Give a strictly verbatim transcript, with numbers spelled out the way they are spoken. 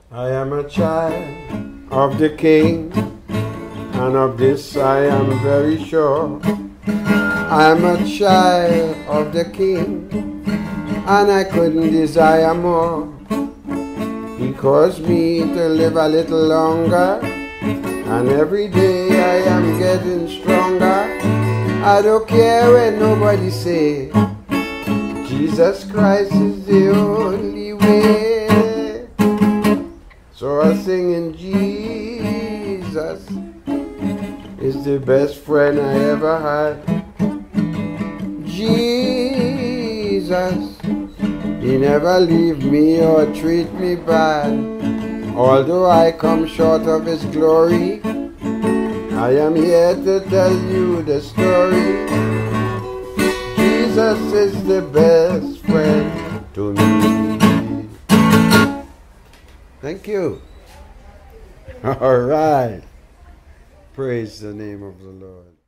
I am a child of the King, and of this I am very sure. I am a child of the King, and I couldn't desire more. He caused me to live a little longer, and every day I am getting stronger. I don't care when nobody say Jesus Christ is the only way. So I sing in Jesus is the best friend I ever had. Jesus, He never leave me or treat me bad. Although I come short of His glory, I am here to tell you the story. Jesus is the best friend to me. Thank you. All right. Praise the name of the Lord.